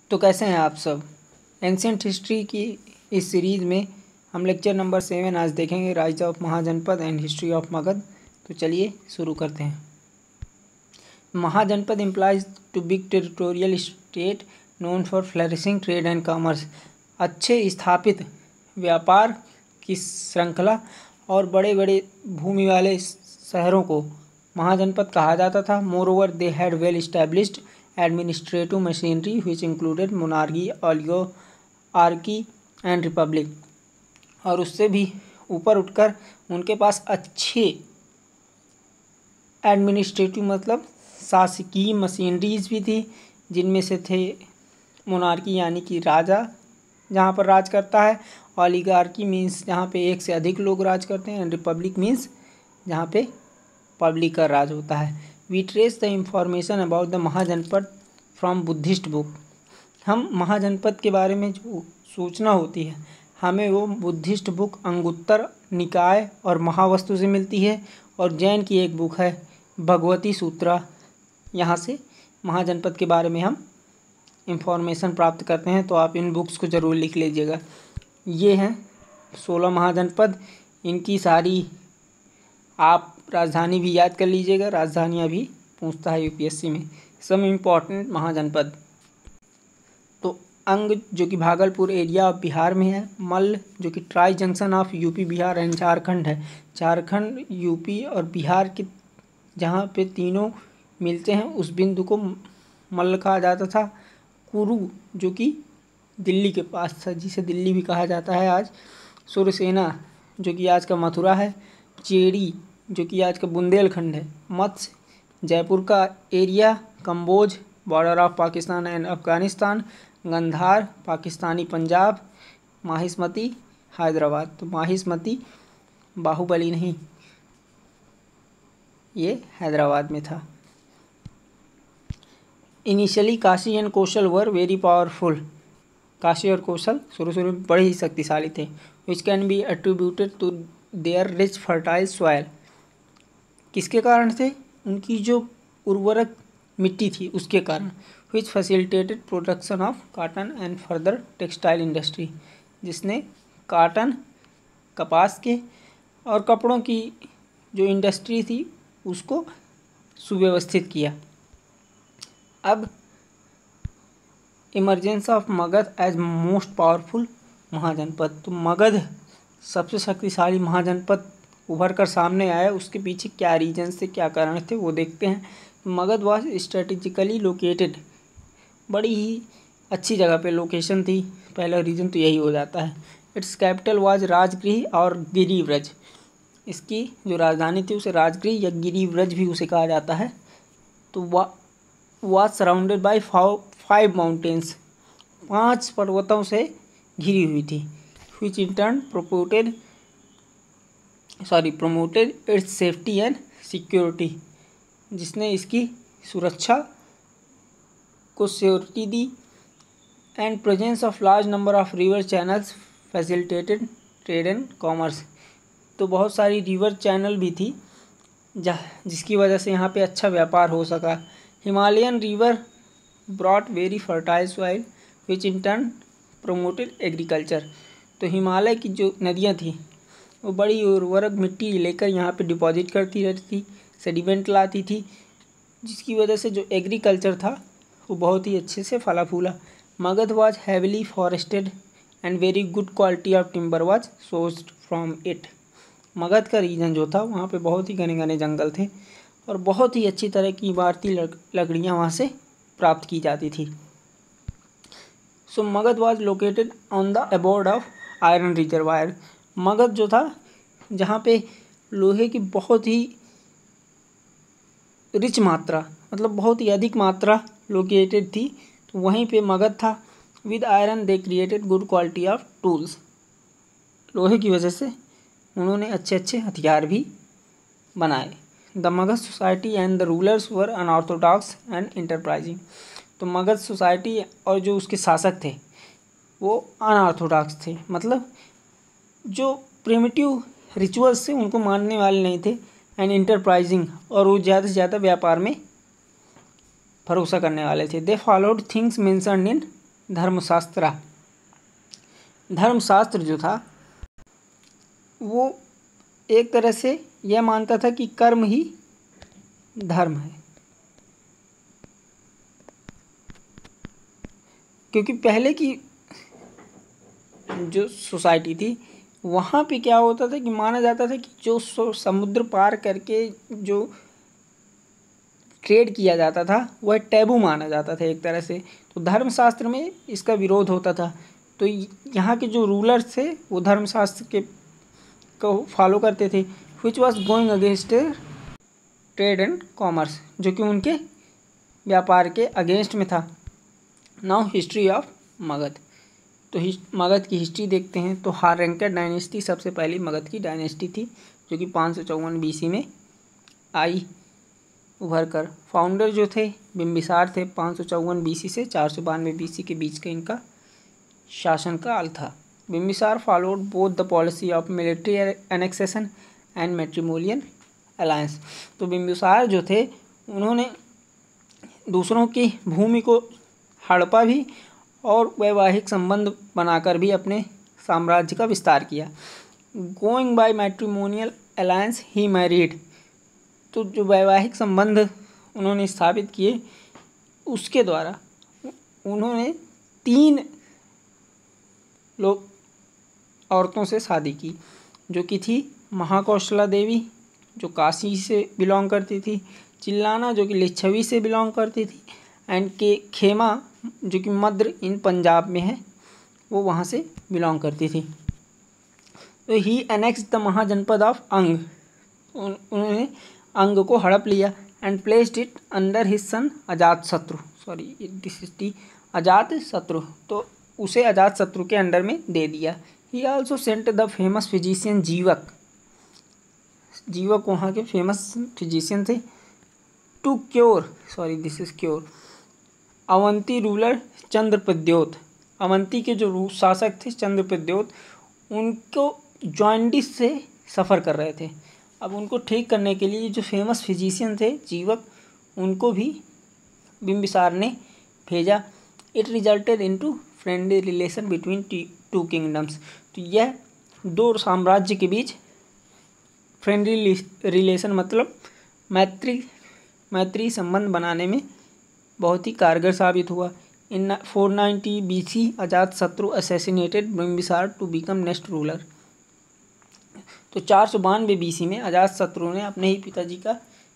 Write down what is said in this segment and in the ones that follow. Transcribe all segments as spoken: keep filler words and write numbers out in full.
तो कैसे हैं आप सब। एंशियंट हिस्ट्री की इस सीरीज़ में हम लेक्चर नंबर सेवन आज देखेंगे, rise of Mahajanapada and history of Magadh. तो चलिए शुरू करते हैं। Mahajanapada implies to big territorial state known for flourishing trade and commerce. अच्छे स्थापित व्यापार की श्रृंखला और बड़े बड़े भूमि वाले शहरों को महाजनपद कहा जाता था। Moreover they had well established administrative machinery which included monarchy, oligarchy and republic. और उससे भी ऊपर उठकर उनके पास अच्छे एडमिनिस्ट्रेटिव मतलब शासकीय मशीनरीज भी थी, जिनमें से थे मोनार्की यानी कि राजा जहाँ पर राज करता है, ऑलिगार्की मीन्स जहाँ पे एक से अधिक लोग राज करते हैं, एंड रिपब्लिक मीन्स जहाँ पे पब्लिक का राज होता है। We trace the information about the Mahajanapada from Buddhist book. हम महाजनपद के बारे में जो सूचना होती है हमें वो बुद्धिस्ट बुक अंगुत्तर निकाय और महावस्तु से मिलती है, और जैन की एक बुक है भगवती सूत्रा। यहाँ से महाजनपद के बारे में हम इंफॉर्मेशन प्राप्त करते हैं, तो आप इन बुक्स को ज़रूर लिख लीजिएगा। ये हैं सोलह महाजनपद, इनकी सारी आप राजधानी भी याद कर लीजिएगा, राजधानियाँ भी पूछता है यूपीएससी में। सम इम्पॉर्टेंट महाजनपद, तो अंग जो कि भागलपुर एरिया ऑफ बिहार में है, मल्ल जो कि tri junction of UP Bihar and Jharkhand है, झारखंड यूपी और बिहार के जहाँ पे तीनों मिलते हैं उस बिंदु को मल्ल कहा जाता था। कुरु जो कि दिल्ली के पास था, जिसे दिल्ली भी कहा जाता है आज। सुरसेना जो कि आज का मथुरा है, चेरी जो कि आज का बुंदेलखंड है, मत्स्य जयपुर का area, Kamboj border of Pakistan and Afghanistan, Gandhar Pakistani Punjab, Mahishmati Hyderabad. तो माहिष्मती बाहुबली नहीं, ये हैदराबाद में था। Initially Kashi and Kaushal were very powerful. Kashi और कौशल शुरू शुरू में बड़े ही शक्तिशाली थे। Which can be attributed to their rich fertile soil. किसके कारण थे? उनकी जो उर्वरक मिट्टी थी उसके कारण। Which facilitated production of cotton and further textile industry, जिसने काटन कपास के और कपड़ों की जो इंडस्ट्री थी उसको सुव्यवस्थित किया। अब emergence of Magadh as most powerful Mahajanapada, तो मगध सबसे शक्तिशाली महाजनपद उभर कर सामने आया। उसके पीछे क्या रीजन थे, क्या कारण थे, वो देखते हैं। मगध वाज स्ट्रेटेजिकली लोकेटेड, बड़ी ही अच्छी जगह पे लोकेशन थी, पहला रीजन तो यही हो जाता है। इट्स कैपिटल वाज राजगृह और गिरिव्रज। इसकी जो राजधानी थी उसे राजगृह या गिरिव्रज भी उसे कहा जाता है। तो वा was surrounded by five mountains, पांच पर्वतों से घिरी हुई थी। Which in turn propagated sorry promoted its safety and security, जिसने इसकी सुरक्षा को सिक्योरिटी दी। And presence of large number of river channels facilitated trade and commerce. तो बहुत सारी रिवर चैनल भी थी जहाँ जिसकी वजह से यहाँ पे अच्छा व्यापार हो सका। Himalayan river brought very fertile soil which in turn promoted agriculture. तो हिमालय की जो नदियाँ थी वो बड़ी उर्वरक मिट्टी लेकर यहाँ पे डिपॉजिट करती रहती थी, सेडिमेंट लाती थी, जिसकी वजह से जो एग्रीकल्चर था वो बहुत ही अच्छे से फला फूला। Magadh was heavily forested and very good quality of timber was sourced from it. Magadh का रीजन जो था वहाँ पे बहुत ही घने घने जंगल थे और बहुत ही अच्छी तरह की इमारती लकड़ियाँ वहाँ से प्राप्त की जाती थी। So Magadh was located on the abode of iron reservoir. Magadh जो था जहाँ पे लोहे की बहुत ही रिच मात्रा मतलब बहुत ही अधिक मात्रा लोकेटेड थी, तो वहीं पे मगध था। With iron they created good quality of tools. लोहे की वजह से उन्होंने अच्छे अच्छे हथियार भी बनाए। The Magadh society and the rulers were unorthodox and enterprising. तो मगध सोसाइटी और जो उसके शासक थे वो अनऑर्थोडॉक्स थे, मतलब जो प्रिमिटिव रिचुअल्स थे उनको मानने वाले नहीं थे, एंड इंटरप्राइजिंग, और वो ज़्यादा से ज़्यादा व्यापार में भरोसा करने वाले थे। They followed things mentioned in Dharmashastra. Dharmashastra जो था वो एक तरह से यह मानता था कि कर्म ही धर्म है, क्योंकि पहले की जो सोसाइटी थी वहाँ पे क्या होता था कि माना जाता था कि जो समुद्र पार करके जो ट्रेड किया जाता था वह टैबू माना जाता था एक तरह से। तो धर्मशास्त्र में इसका विरोध होता था। तो यहाँ के जो रूलर्स थे वो धर्मशास्त्र के को फॉलो करते थे, which was going against trade and commerce, जो कि उनके व्यापार के अगेंस्ट में था। Now history of Magadh. तो मगध की हिस्ट्री देखते हैं। तो हार्यंका डायनेस्टी सबसे पहली मगध की डायनेस्टी थी, जो कि पाँच सौ चौवन बीसी में आई उभर कर। फाउंडर जो थे बिम्बिसार थे। पाँच सौ चौवन बीसी से चार सौ बानवे बीसी के बीच का इनका शासन काल था। Bimbisara followed both the policy of military annexation and matrimonial alliance. तो बिम्बिसार जो थे उन्होंने दूसरों की भूमि को हड़पा भी और वैवाहिक संबंध बनाकर भी अपने साम्राज्य का विस्तार किया। Going by matrimonial alliance he married. तो जो वैवाहिक संबंध उन्होंने स्थापित किए उसके द्वारा उन्होंने तीन लोग औरतों से शादी की, जो कि थी महाकौशला देवी जो काशी से बिलोंग करती थी, चिल्लाना जो कि लिच्छवी से बिलोंग करती थी, एंड के खेमा जो कि मद्र इन पंजाब में है वो वहाँ से बिलोंग करती थी। तो he annex the Mahajanapada of Anga. उन्होंने अंग को हड़प लिया and placed it under his son Ajatashatru. Sorry this is the Ajatashatru. तो उसे अजातशत्रु के अंडर में दे दिया। He also sent the famous physician Jivaka. Jivaka वहाँ के फेमस फिजिशियन थे। To cure sorry this is cure Avanti ruler Chandpradyot. Avanti के जो शासक थे चंद्रप्रद्योत, उनको जॉन्डिस से सफ़र कर रहे थे। अब उनको ठीक करने के लिए जो फेमस फिजिशियन थे जीवक, उनको भी बिम्बिसार ने भेजा। It resulted into friendly relation between two kingdoms. तो यह दो साम्राज्य के बीच फ्रेंडली रिलेशन मतलब मैत्री मैत्री संबंध बनाने में बहुत ही कारगर साबित हुआ। In four ninety B C Ajatashatru assassinated Bimbisara to become next ruler. तो चार सौ बानवे बीसी में अजातशत्रु ने अपने ही पिताजी का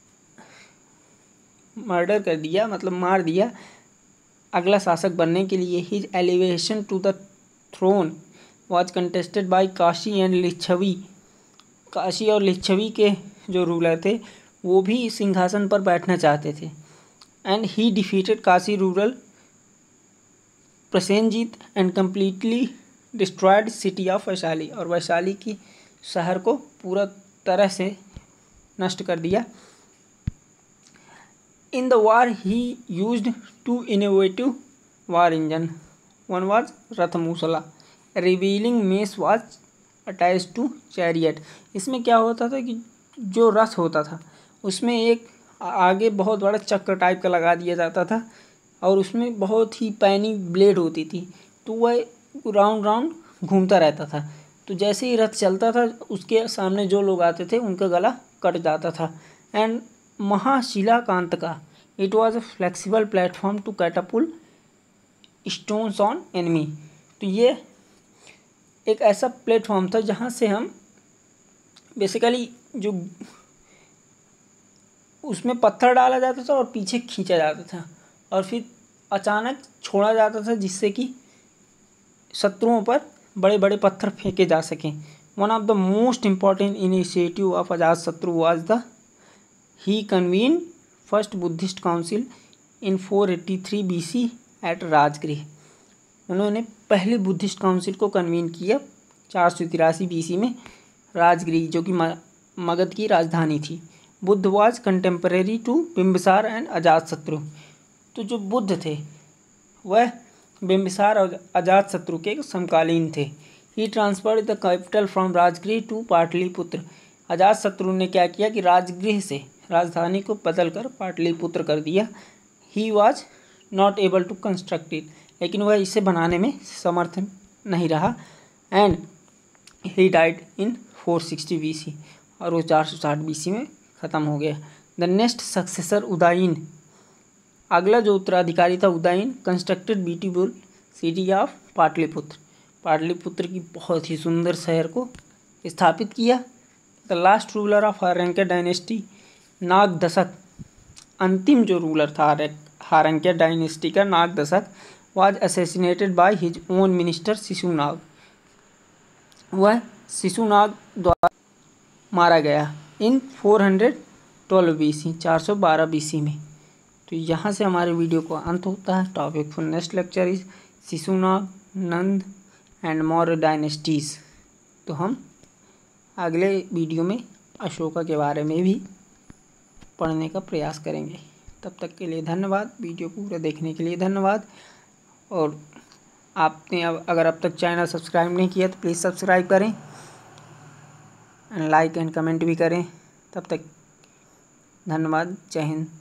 मर्डर कर दिया, मतलब मार दिया, अगला शासक बनने के लिए। His elevation to the throne was contested by Kashi and Licchavi. Kashi और लिच्छवी के जो रूलर थे वो भी सिंहासन पर बैठना चाहते थे। And he defeated Kashi ruler Prasenjit and completely destroyed city of Vaishali. और वैशाली की शहर को पूरा तरह से नष्ट कर दिया। In the war he used two innovative war engine. One was Rathamusala, revolving mace was attached to chariot. इसमें क्या होता था कि जो रथ होता था उसमें एक आगे बहुत बड़ा चक्र टाइप का लगा दिया जाता था और उसमें बहुत ही पैनी ब्लेड होती थी, तो वह राउंड राउंड घूमता रहता था। तो जैसे ही रथ चलता था उसके सामने जो लोग आते थे उनका गला कट जाता था। एंड महाशिलाकांत का it was a flexible platform to catapult stones on enemy. तो ये एक ऐसा प्लेटफॉर्म था जहाँ से हम बेसिकली जो उसमें पत्थर डाला जाता था और पीछे खींचा जाता था और फिर अचानक छोड़ा जाता था जिससे कि शत्रुओं पर बड़े बड़े पत्थर फेंके जा सकें। One of the most important initiative of Ajatashatru was the he convene first Buddhist council in four eighty three BC at Rajgriha. उन्होंने पहले बुद्धिस्ट काउंसिल को कन्वीन किया चार सौ तिरासी बीसी में राजगृह, जो कि मगध की राजधानी थी। Buddha was contemporary to Bimbisara and Ajatashatru. तो जो बुद्ध थे वह बिम्बिसार और अजातशत्रु के समकालीन थे। He transferred the capital from Rajgriha to Pataliputra. Ajatashatru ने क्या किया कि राजगृह से राजधानी को बदलकर पाटलिपुत्र कर दिया। He was not able to construct it, लेकिन वह इसे बनाने में समर्थ नहीं रहा and he died in four sixty B C, और वो चार सौ साठ बी सी में ख़त्म हो गया। द नेक्स्ट सक्सेसर उदयन, अगला जो उत्तराधिकारी था Udayan, constructed beautiful city of Pataliputra, Pataliputra की बहुत ही सुंदर शहर को स्थापित किया। The last ruler of Haryanka dynasty, Nagadashaka, अंतिम जो रूलर था हारंक्य डायनेस्टी का Nagadashaka, was assassinated by his own minister Shishunaga, वह शिशुनाग द्वारा मारा गया in four hundred twelve B C, चार सौ बारह बी सी में। तो यहाँ से हमारे वीडियो को अंत होता है। Topic for next lecture is Shishunaga, Nanda and Maurya dynasties. तो हम अगले वीडियो में अशोका के बारे में भी पढ़ने का प्रयास करेंगे। तब तक के लिए धन्यवाद, वीडियो पूरा देखने के लिए धन्यवाद। और आपने अब अगर अब तक चैनल सब्सक्राइब नहीं किया तो प्लीज़ सब्सक्राइब करें एंड लाइक एंड कमेंट भी करें। तब तक धन्यवाद, जय हिंद।